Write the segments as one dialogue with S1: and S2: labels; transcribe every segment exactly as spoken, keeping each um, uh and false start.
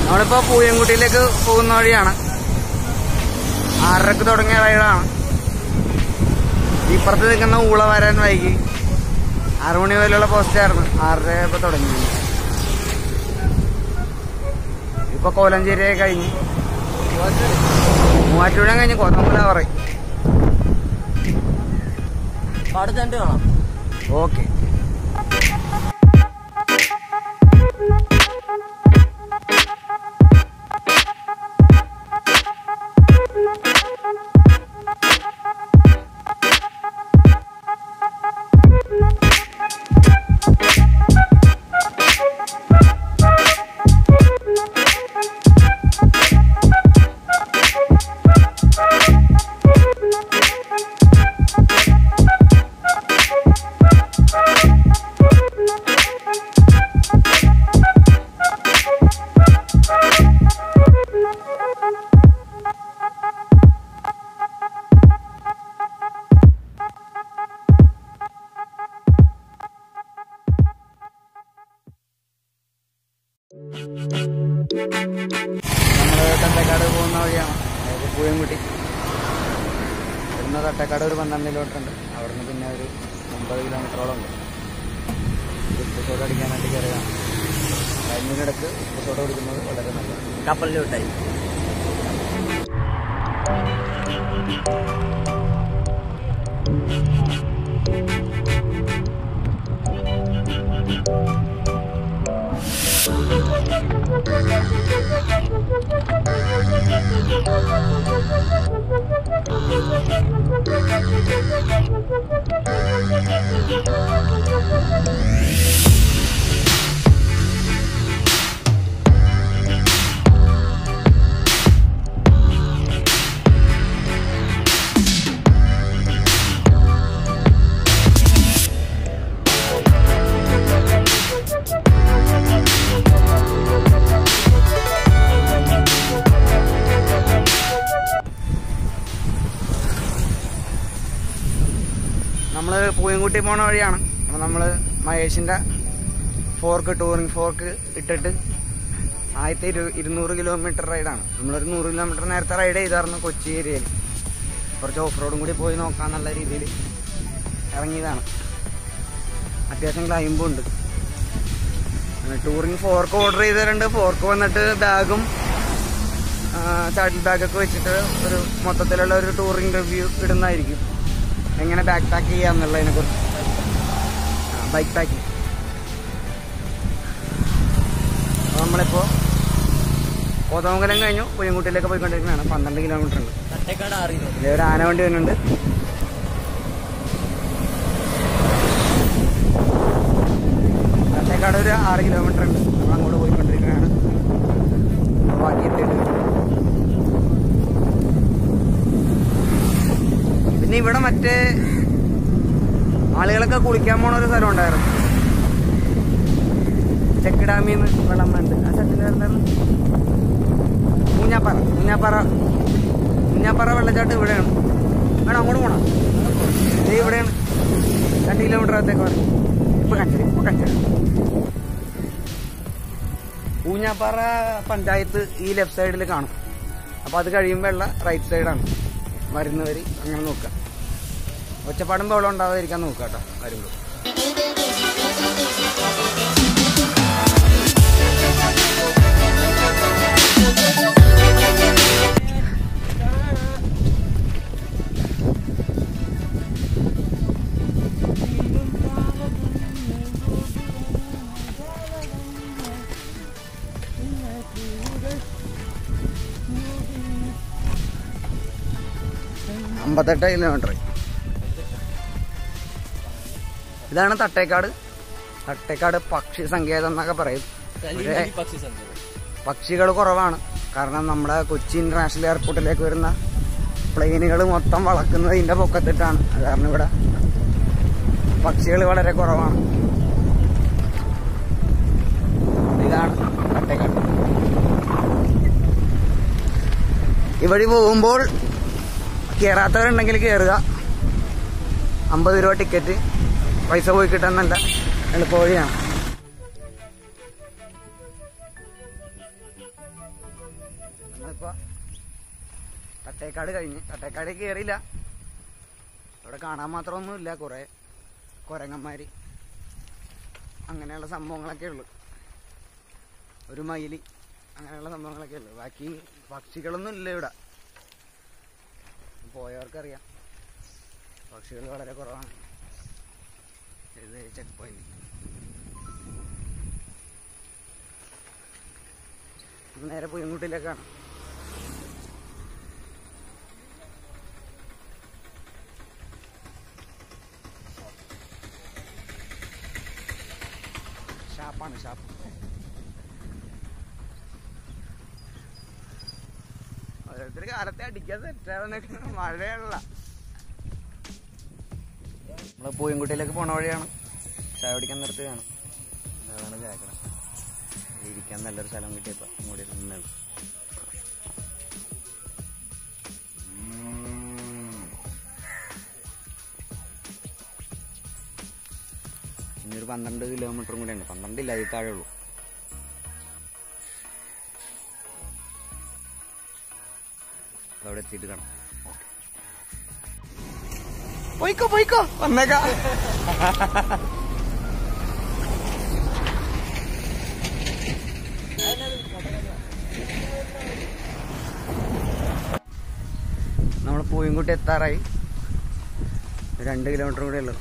S1: നമ്മളിപ്പോ പൂയംകുട്ടിയിലേക്ക് പോകുന്ന വഴിയാണ്. ആറരക്ക് തുടങ്ങിയ റൈഡാണ്. ഇപ്പുറത്ത് നിൽക്കുന്ന ഊള വരാൻ വൈകി. ആറു മണി വരെയുള്ള പോസ്റ്റായിരുന്നു. ആറര ഇപ്പൊ തുടങ്ങി. ഇപ്പൊ കോലഞ്ചേരിയെ കഴിഞ്ഞ് മൂവാറ്റുപുഴ കഴിഞ്ഞ് കൊന്നമ്പല പറയും. ഓക്കെ. നമ്മള് തട്ടേക്കാട് പോകുന്ന വഴിയാണ്. അതായത് പൂയംകുട്ടി. ഇവിടുന്ന് തട്ടേക്കാട് ഒരു പന്ത്രണ്ട് കിലോമീറ്റർ ഉണ്ട്. അവിടുന്ന് പിന്നെ ഒരു ഒമ്പത് കിലോമീറ്ററോളം ഉണ്ട്. ഉപ്പ് സോഡ അടിക്കാനായിട്ട് കയറിയതാണ്. കഴിഞ്ഞിടക്ക് ഉപ്പ് സോഡ കൊടുക്കുന്നത് വളരെ നല്ലതാണ്. കപ്പലിലോട്ടായി. നമ്മള് പൂയംകുട്ടി പോണ വഴിയാണ്. അപ്പൊ നമ്മള് മഹേഷിന്റെ ഫോർക്ക് ടൂറിംഗ് ഫോർക്ക് ഇട്ടിട്ട് ആദ്യത്തെ ഇരു ഇരുന്നൂറ് കിലോമീറ്റർ റൈഡാണ്. നമ്മളൊരു നൂറ് കിലോമീറ്റർ നേരത്തെ റൈഡ് ചെയ്തായിരുന്നു കൊച്ചി ഏരിയയിൽ. കുറച്ച് ഓഫ് റോഡും കൂടി പോയി നോക്കാന്നുള്ള രീതിയിൽ ഇറങ്ങിയതാണ്. അത്യാവശ്യം ക്ലൈംബും ഉണ്ട്. ടൂറിംഗ് ഫോർക്ക് ഓർഡർ ചെയ്തിട്ടുണ്ട്. ഫോർക്ക് വന്നിട്ട് ബാഗും സാഡിൽ ബാഗൊക്കെ വെച്ചിട്ട് ഒരു മൊത്തത്തിലുള്ള ഒരു ടൂറിംഗ് റിവ്യൂ ഇടുന്നതായിരിക്കും. എങ്ങനെ ബാക്ക് പാക്ക് ചെയ്യാന്നുള്ളതിനെ കുറിച്ച്. Bike packing. അപ്പോൾ നമ്മളിപ്പോൾ കോതമംഗലം കഴിഞ്ഞു പൂയംകുട്ടിയിലേക്ക് പോയിക്കൊണ്ടിരിക്കുന്നതാണ്. പന്ത്രണ്ട് കിലോമീറ്റർ ഉണ്ട്. ഇതിലെ ഒരു ആന വണ്ടി വരുന്നുണ്ട്. തട്ടേക്കാട് ഒരു ആറ് കിലോമീറ്റർ ഉണ്ട്. നമ്മൾ അങ്ങോട്ട് പോയിക്കൊണ്ടിരിക്കുന്നതാണ്. ബാക്കി എത്തിയിട്ട് പിന്നെ ഇവിടെ മറ്റേ ആളുകളൊക്കെ കുളിക്കാൻ പോണ ഒരു സ്ഥലം ഉണ്ടായിരുന്നു. ചെക്ക് ഡാമിൽ നിന്ന് വെള്ളം വേണ്ട. ആ സ്ഥലത്തിൻ്റെ എന്തായിരുന്നു? മുഞ്ഞാപ്പാറ. മുഞ്ഞാപ്പാറ മുഞ്ഞാപ്പാറ വെള്ളച്ചാട്ടം ഇവിടെയാണ്. വേണം അങ്ങോട്ട് പോണം. ഇത് ഇവിടെയാണ്. രണ്ട് കിലോമീറ്റർ അകത്തേക്ക് പറയും. ഇപ്പൊ കഞ്ചരി ഇപ്പൊ കഞ്ചരി ഊഞ്ഞാപ്പാറ പഞ്ചായത്ത് ഈ ലെഫ്റ്റ് സൈഡിൽ കാണും. അപ്പൊ അത് കഴിയുമ്പോൾ ഉള്ള റൈറ്റ് സൈഡാണ്. വരുന്നവര് അങ്ങനെ നോക്കുക. ഒച്ചപ്പാടും ബഹളം ഉണ്ടാവാതിരിക്കാൻ നോക്കുക കേട്ടോ വരുമ്പോൾ. അമ്പത്തെട്ട് കിലോമീറ്റർ. ഇതാണ് തട്ടേക്കാട്. തട്ടേക്കാട് പക്ഷി സങ്കേതം എന്നൊക്കെ പറയും. പക്ഷികൾ കുറവാണ്. കാരണം നമ്മുടെ കൊച്ചി ഇന്റർനാഷണൽ എയർപോർട്ടിലേക്ക് വരുന്ന പ്ലെയിനുകൾ മൊത്തം വളക്കുന്നത് ഇതിന്റെ പൊക്കത്തിട്ടാണ്. കാരണം ഇവിടെ പക്ഷികൾ വളരെ കുറവാണ്. ഇതാണ് തട്ടേക്കാട്. ഈ വഴി പോകുമ്പോൾ കയറാത്തവരുണ്ടെങ്കിൽ കയറുക. അമ്പത് രൂപ ടിക്കറ്റ്. പൈസ പോയി കിട്ടാൻ നല്ല എളുപ്പ വഴിയാണ്. നമ്മളിപ്പോ തട്ടേക്കാട് കഴിഞ്ഞ് തട്ടേക്കാട് കയറിയില്ല. അവിടെ കാണാൻ മാത്രമൊന്നുമില്ല, കുറെ കുരങ്ങന്മാര് അങ്ങനെയുള്ള സംഭവങ്ങളൊക്കെ ഉള്ളു, ഒരു മയില് അങ്ങനെയുള്ള സംഭവങ്ങളൊക്കെ ഉള്ളു. ബാക്കി പക്ഷികളൊന്നും ഇല്ല ഇവിടെ. പോയവർക്കറിയാം പക്ഷികൾ വളരെ കുറവാണ്. ഇത് ചെക്ക് പോയിന്റ്. നേരെ പുയങ്കുട്ടിയിലേക്കാണ്. ഷാപ്പാണ് ഷാപ്പ്. ഓരോരുത്തർ കാലത്തെ അടിക്കാൻ സെറ്റാവുന്നൊക്കെ മഴയുള്ള. നമ്മള് പൂയംകുട്ടിയിലേക്ക് പോണ വഴിയാണ്. ചായ കുടിക്കാൻ നിർത്തുകയാണ്. അതാണ് ചായക്കട. ഇരിക്കാൻ നല്ലൊരു സ്ഥലം കിട്ടിയപ്പോ ഇങ്ങോട്ട് നിന്നത്. ഇനി ഒരു പന്ത്രണ്ട് കിലോമീറ്ററും കൂടെ ഉണ്ട്. പന്ത്രണ്ടില്ല, അതിൽ താഴെ ഉള്ളൂ. അവിടെ എത്തിയിട്ട് കാണാം. പോയിക്കോ പോയിക്കോ വന്നേക്കാ. നമ്മൾ പൂയംകുട്ടി എത്താറായി. രണ്ട് കിലോമീറ്റർ കൂടെ ഉള്ളു.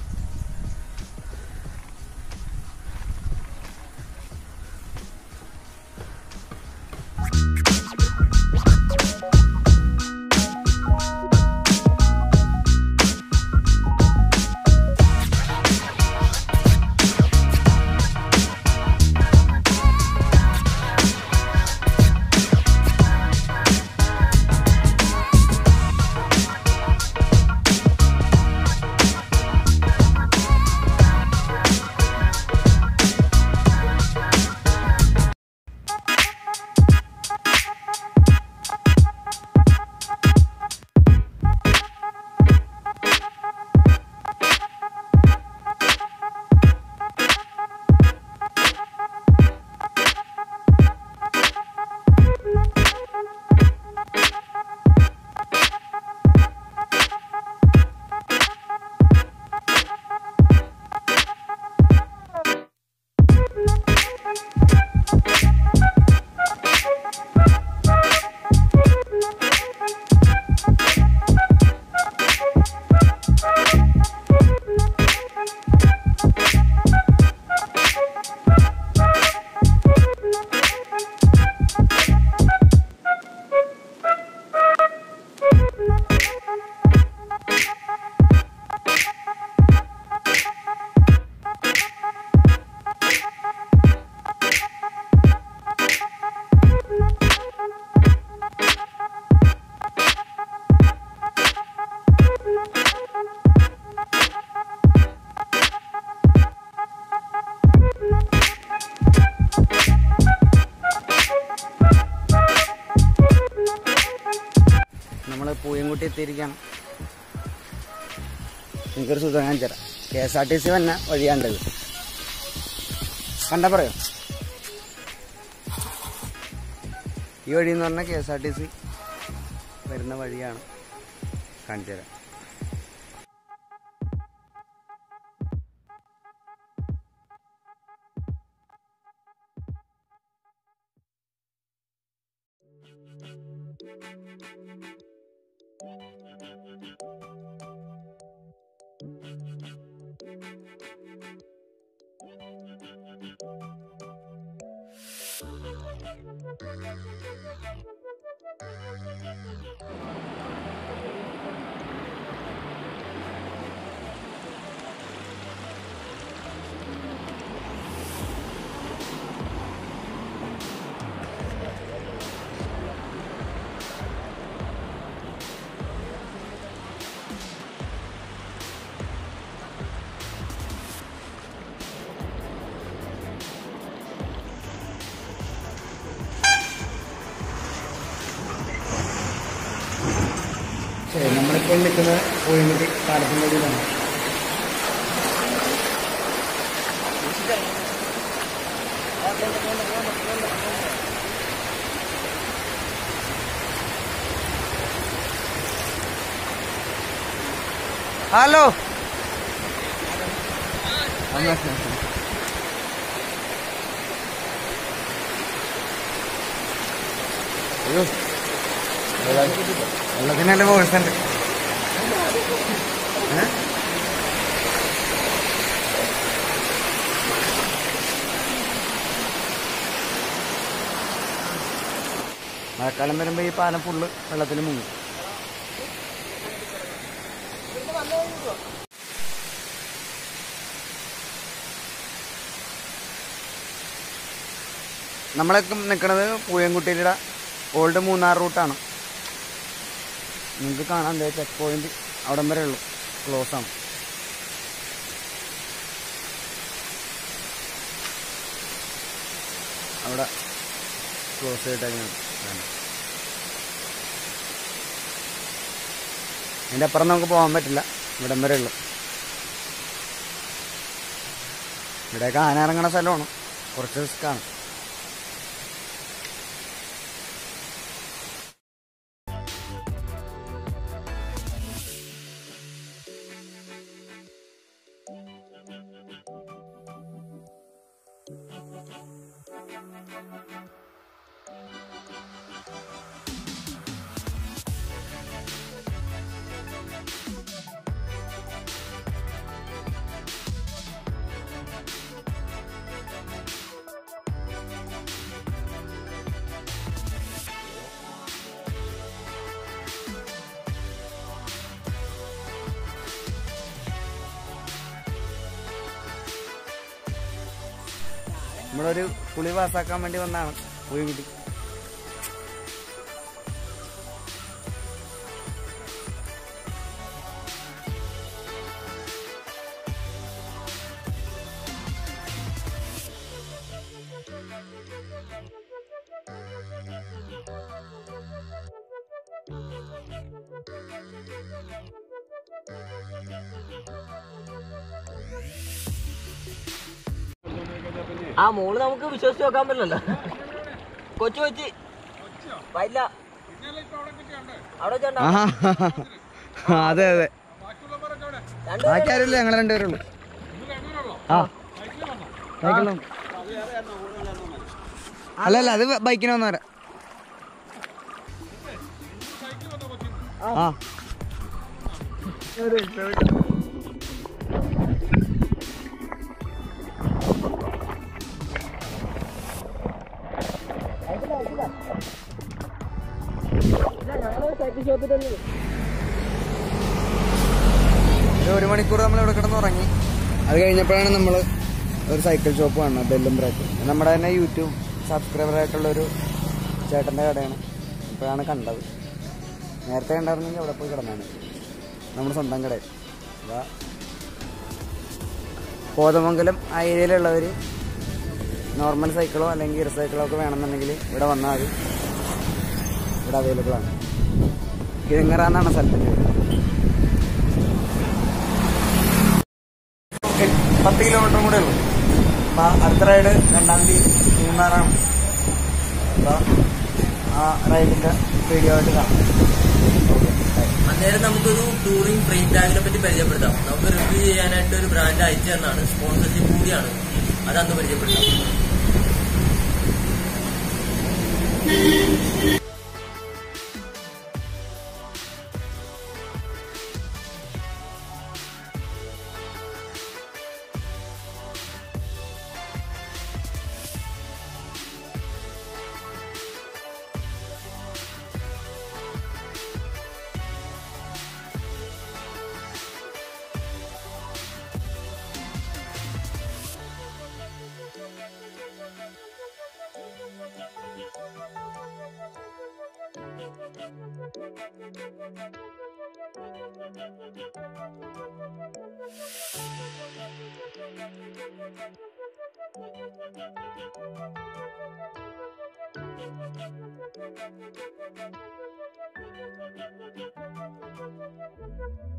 S1: നമ്മള് പൂയംകുട്ടി എത്തിയിരിക്കുകയാണ്. എനിക്കൊരു സുഖം കാണിച്ചു തരാം. K S R T C വന്ന വഴിയാണ്ടത്. കണ്ടാ പറയോ? ഈ വഴി എന്ന് പറഞ്ഞാൽ K S R T C വരുന്ന വഴിയാണ്. കാണിച്ചു തരാം. ശരി, നമ്മളിപ്പോൾ നിൽക്കുന്നത് പൂയംകുട്ടി പാലത്തിൻ്റെ ഇതിലാണ്. ഹലോ അയ്യോ വെള്ളത്തിനല്ലേ വോയിസ് ഉണ്ട്. മഴക്കാലം വരുമ്പോ ഈ പാലം ഫുള്ള് വെള്ളത്തിൽ മുങ്ങും. നമ്മളൊക്കെ നിൽക്കുന്നത് പൂയംകുട്ടിയുടെ ഓൾഡ് മൂന്നാർ റൂട്ടാണ്. നിങ്ങൾക്ക് കാണാം എന്താ ചെക്ക് പോയിന്റ് അവിടം വരെ ഉള്ളു, ക്ലോസ് ആണ്. അവിടെ ക്ലോസ് ചെയ്തിട്ടാണ്. അതിൻ്റെ അപ്പുറം നമുക്ക് പോകാൻ പറ്റില്ല, ഇവിടം വരെ ഉള്ളു. ഇവിടെയൊക്കെ ആന ഇറങ്ങണ സ്ഥലമാണ്, കുറച്ച് റിസ്ക്കാണ്. നമ്മളൊരു പുളി പാസ്സാക്കാൻ വേണ്ടി വന്നതാണ് പൂയംകുട്ടി.
S2: ആ മോള് നമുക്ക് വിശ്വസിച്ച് നോക്കാൻ പറ്റില്ലല്ലോ. കൊച്ചു കൊച്ചി വൈല്ല അവിടെ
S1: അതെ അതെ ബാക്കി ആരുമില്ല, ഞങ്ങൾ രണ്ടുപേരുള്ളൂ. ആ സൈക്കിളിലും അല്ല അല്ല അത് ബൈക്കിന് വന്നവരാ. ആ ഒരു മണിക്കൂർ നമ്മൾ ഇവിടെ കിടന്നുറങ്ങി. അത് കഴിഞ്ഞപ്പോഴാണ് നമ്മൾ ഒരു സൈക്കിൾ ഷോപ്പ് കാണുന്നത്, ബെല്ലും ബ്രേക്ക്. നമ്മുടെ തന്നെ യൂട്യൂബ് സബ്സ്ക്രൈബർ ആയിട്ടുള്ളൊരു ചേട്ടൻ്റെ കടയാണ്. ഇപ്പോഴാണ് കണ്ടത്. നേരത്തെ ഉണ്ടായിരുന്നെങ്കിൽ അവിടെ പോയി കിടന്നാണ്. നമ്മുടെ സ്വന്തം കട. അപ്പോൾ കോതമംഗലം ആ ഏരിയയിലുള്ളവർ നോർമൽ സൈക്കിളോ അല്ലെങ്കിൽ ഗിയർ സൈക്കിളോ ഒക്കെ വേണമെന്നുണ്ടെങ്കിൽ ഇവിടെ വന്നാൽ മതി. ഇവിടെ അവൈലബിൾ ആണ്. കിഴങ്ങറ എന്നാണ് സ്ഥലത്തിൻ്റെ പേര്. പത്ത് കിലോമീറ്ററും കൂടെ ഉള്ളൂ. അപ്പം അടുത്ത റൈഡ് രണ്ടാം തീയതി മൂന്നാറാണ്. അപ്പം ആ റൈഡിൻ്റെ വീഡിയോ ആയിട്ട് കാണാം.
S2: അന്നേരം നമുക്കൊരു ടൂറിംഗ് ഫ്രെയിം ടാഗിനെ പറ്റി പരിചയപ്പെടുത്താം. നമുക്ക് റിവ്യൂ ചെയ്യാനായിട്ട് ഒരു ബ്രാൻഡ് അയച്ചു തന്നാണ്, സ്പോൺസർഷിപ്പ് കൂടിയാണ്. അതന്ന് പരിചയപ്പെടുത്താം. Thank you.